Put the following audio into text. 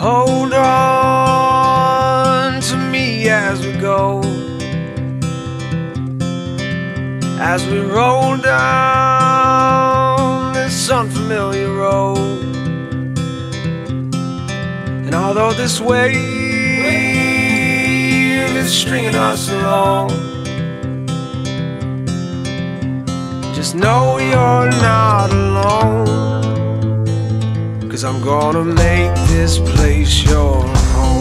Hold on to me as we go, as we roll down this unfamiliar road. And although this wave is stringing us along, just know you're not alone, 'cause I'm gonna make this place your home.